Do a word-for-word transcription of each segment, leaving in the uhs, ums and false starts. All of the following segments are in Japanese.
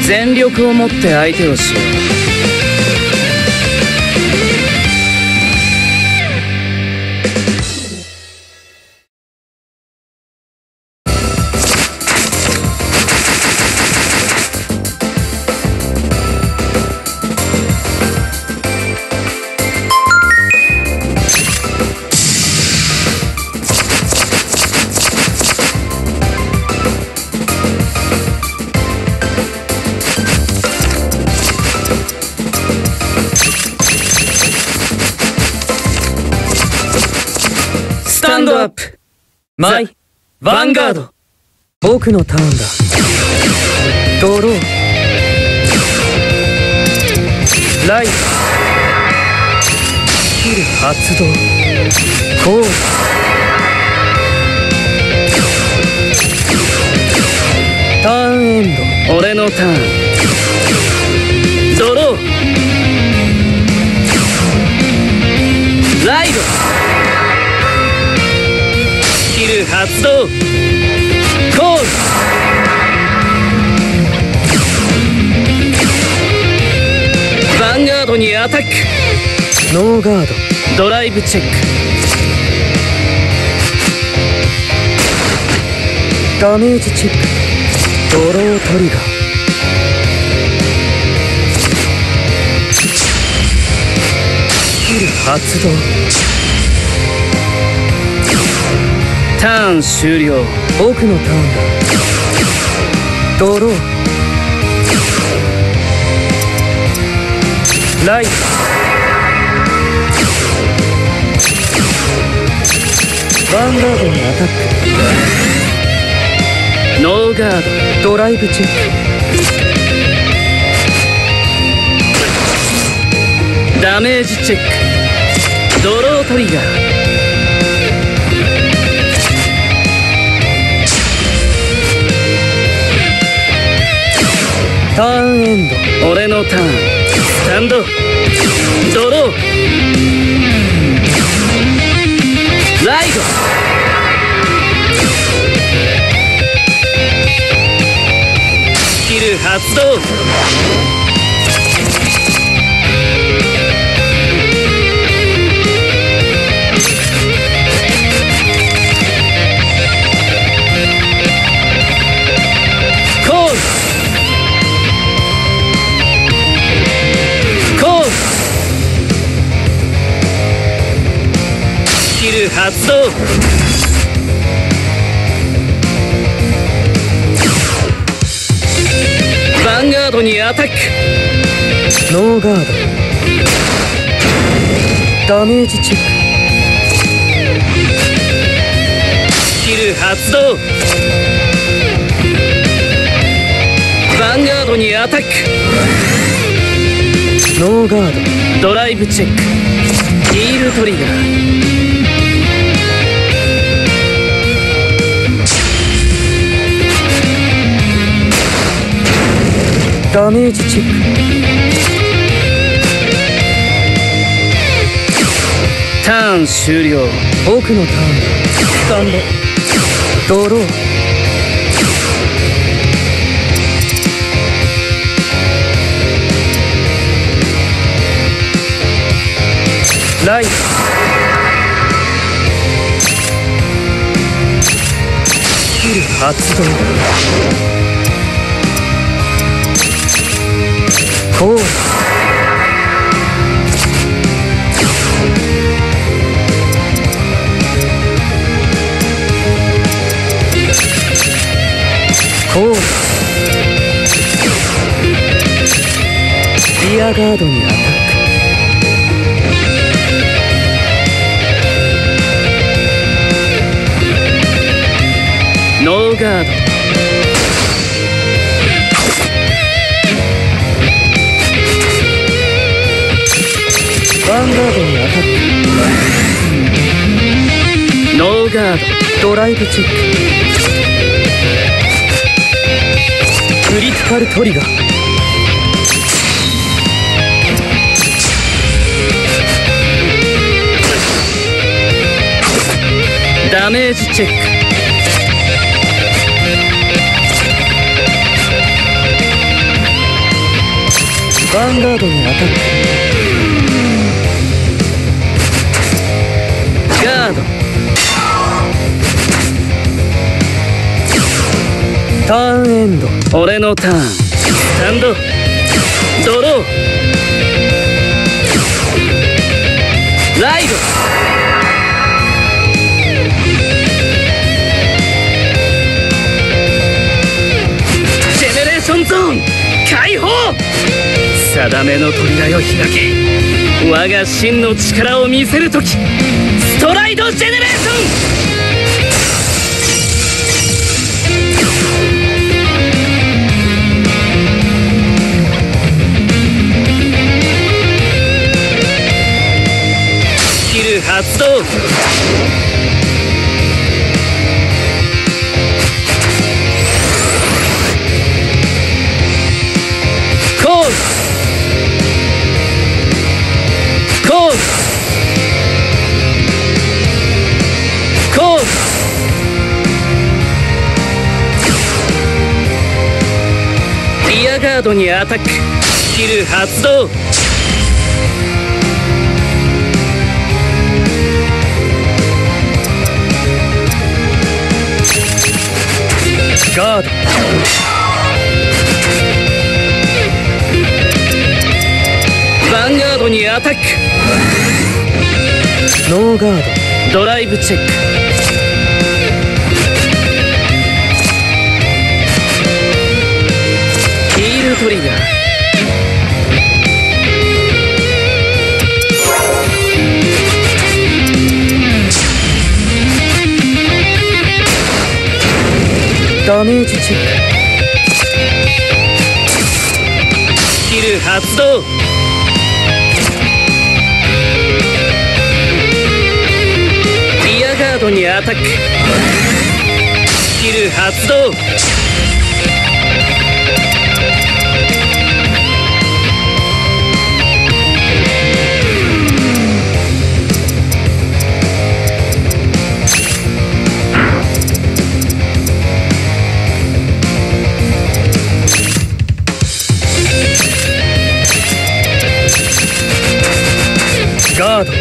全力を持って相手をしよう。スタンドアップマイヴァンガード。僕のターンだ。ドローライトスキル発動コールターンエンド。俺のターン。ドローライド発動コールヴァンガードにアタック。ノーガードドライブチェック。ダメージチェック。ドロートリガースキル発動。ターン終了。僕のターンだ。ドローライトヴァンガードにアタック。ノーガードドライブチェック。ダメージチェック。ドロートリガーターンエンド。俺のターン。スタンドドローライドスキル発動。発動。ヴァンガードにアタック。ノーガードダメージチェック。スキル発動。ヴァンガードにアタック。ノーガードドライブチェック。ヒールトリガーダメージチェック。ターン終了。僕のターンだ。スタンドドローライトスキル発動コールコールリアガードにアタック。ノーガードヴァンガードにアタック。ノーガードドライブチェック。クリティカルトリガーダメージチェック。 ヴァンガードにアタック。ガード。ターンエンド。俺のターン。スタンド。ドロー。ライド。ジェネレーションゾーン解放。定めの扉を開け。我が真の力を見せるとき、ストライドジェネレーション。発動。コールコールコール。リアガードにアタック。スキル発動。ガード。ヴァンガードにアタック。ノーガード。ドライブチェック。ヒールトリガー。ダメージチェック。スキル発動。リアガードにアタック。スキル発動。ガード。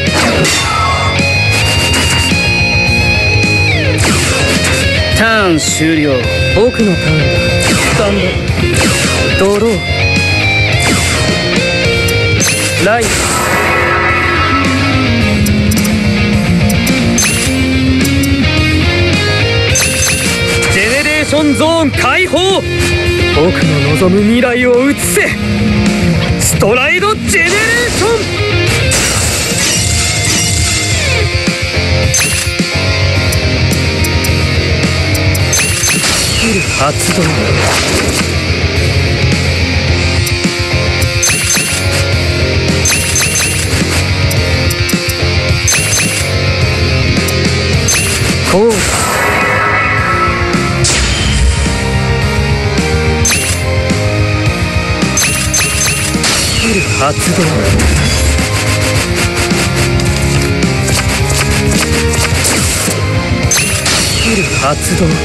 ターン終了。僕のターンだ。スタンド。ドロー。ライト。ジェネレーションゾーン解放。僕の望む未来を映せ。ストライドジェネレーション。発動。コール。発動。発動。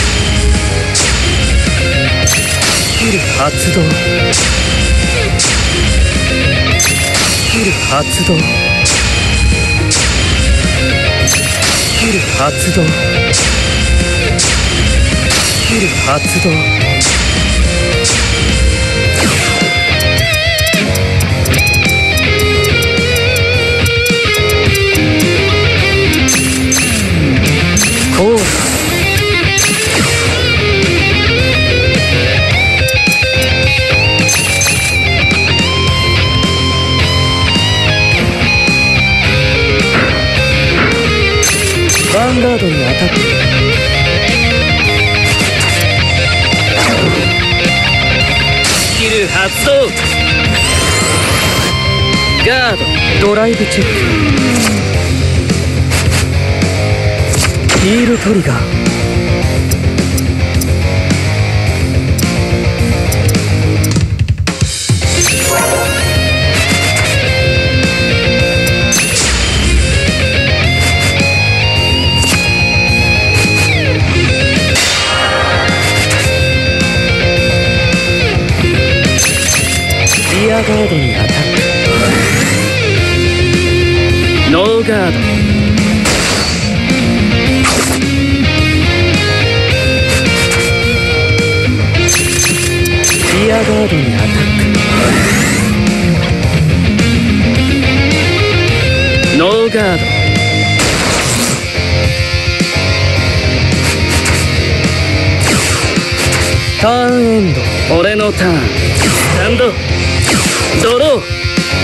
発動。発動。発動。発動。コール。ヴァンガードにアタック。スキル発動。ガード。ドライブチェック。ヒールトリガー。リアガーガードにアタック。ノーガード。リアガードにアタック。ノーガード。ターンエンド。俺のターン。スタンド。ドロー。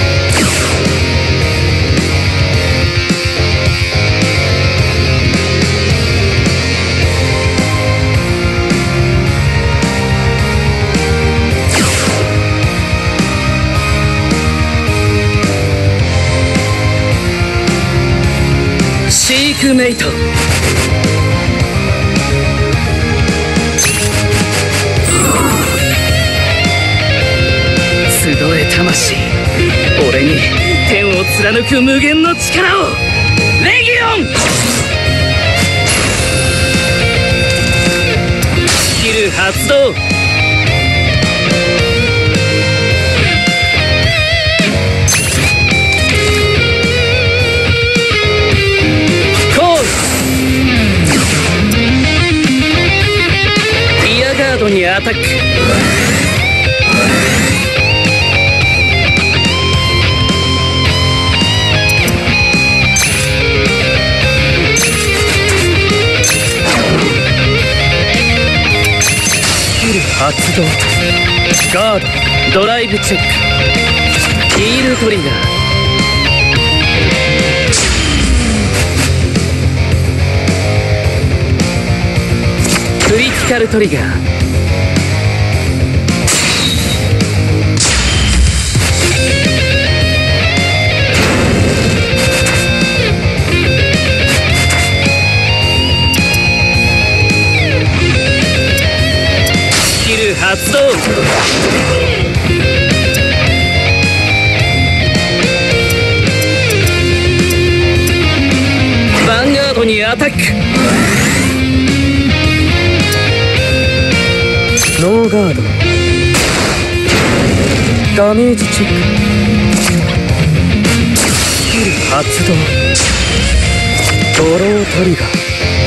シークメイト。集え魂。俺に天を貫く無限の力を。レギオン。スキル発動。ガードにアタック。スキル発動。ガード。ドライブチェック。ヒールトリガー。クリティカルトリガー。スキル発動。ヴァンガードにアタック。ノーガード。ダメージチェック。スキル発動。ドロートリガー。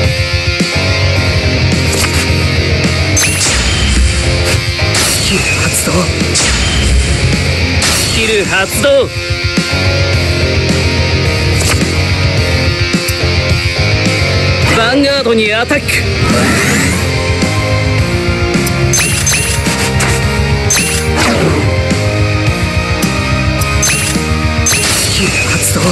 スキル発動。スキル発動。ヴァンガードにアタック。スキル発動。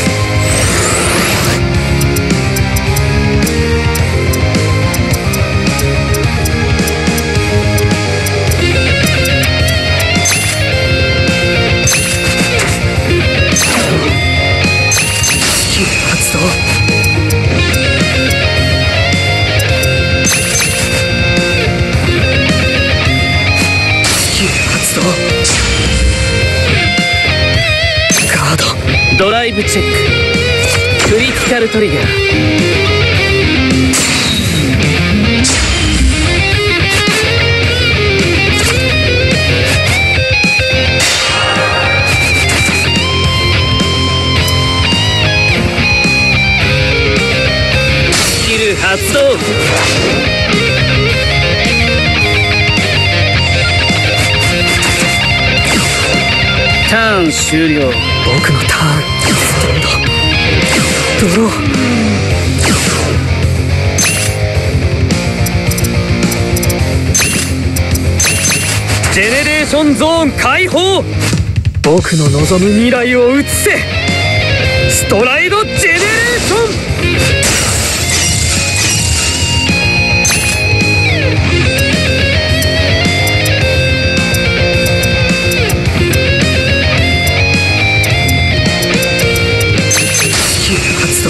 スキル発動。スキル発動。ガード。ドライブチェック。クリティカルトリガー。スキル発動。ターン終了。僕のターン。スタンド。ドロー。ジェネレーションゾーン解放。僕の望む未来を映せ。ストライドジェネレーション。発動。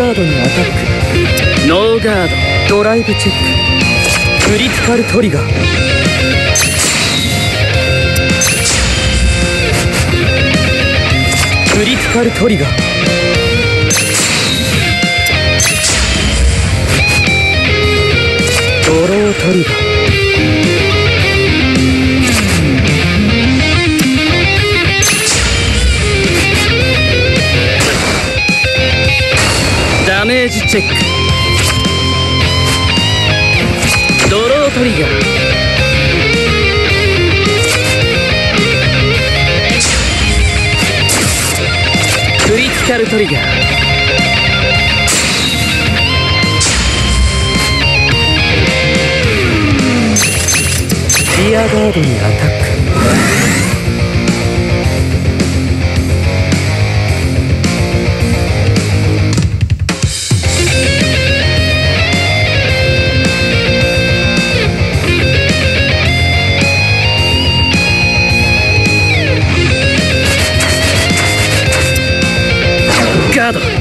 ガードにアタック。 ノーガード。 ドライブチェック。クリティカルトリガー。クリティカルトリガー。ドロートリガー。 ダメージチェック。ドロートリガー。クリティカルトリガー。 リアガードにアタック。 ガード。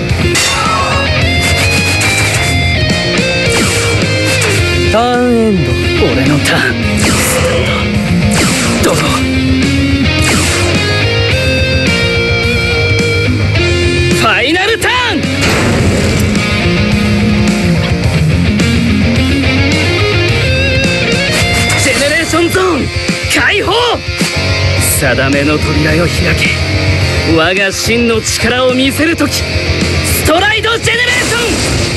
ターンエンド。 俺のターン。どうぞ。ファイナルターン。ジェネレーションゾーン解放。定めの扉よ開け。我が真の力を見せる時、ストライドジェネレーション。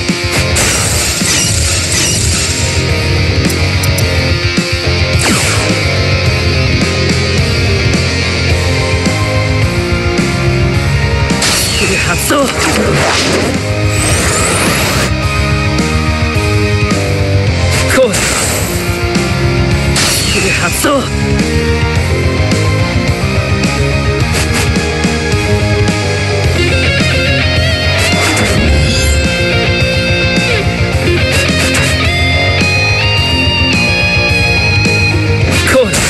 発動。コール。スキル発動。コール。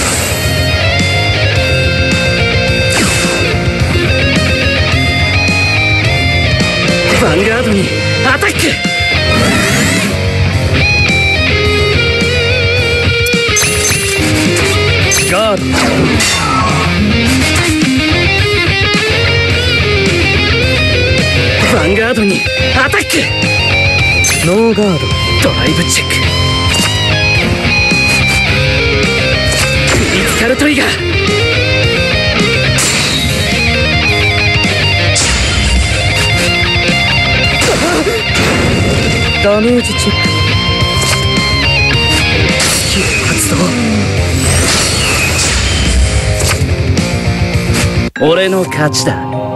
ヴァンガードにアタック。ガード。ヴァンガードにアタック。 ノーガード。 ドライブチェック。クリティカルトリガー。 ダメージチェック。 スキル発動。俺の勝ちだ。